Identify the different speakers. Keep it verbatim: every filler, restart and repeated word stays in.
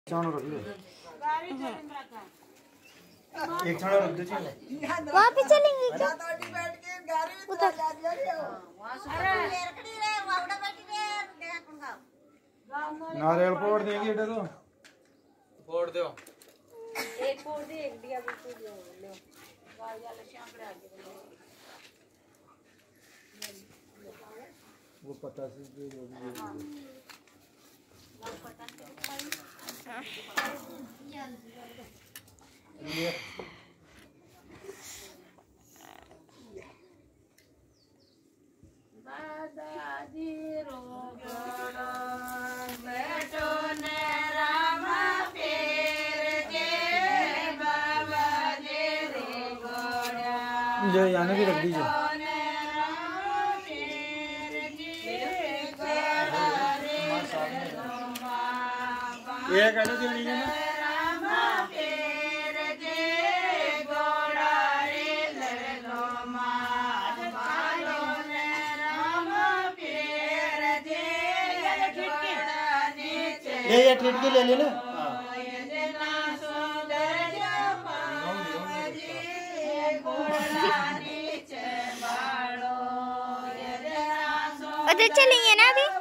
Speaker 1: चाणो रख लो। एक चाणो रख दो चलो।
Speaker 2: वहाँ पे चलेंगे क्या? उधर।
Speaker 1: नारियल फोड़ देंगे बेटा तो।
Speaker 3: फोड़ दो।
Speaker 4: एक फोड़ दे एक दिया बिल्कुल ले लो। गाल वाले शामड़े आगे
Speaker 1: वो पता से जो जो भी
Speaker 4: वो पता नहीं
Speaker 1: ये
Speaker 4: दादाजी रोगड़ा बैठो ने राम फेर के बाबा जी रोगड़ा
Speaker 1: ये यानी भी रख दीजिए। ये कहते थे नहीं ना ये ये ठेठ के ले लेना।
Speaker 2: उधर चलेंगे ना अभी।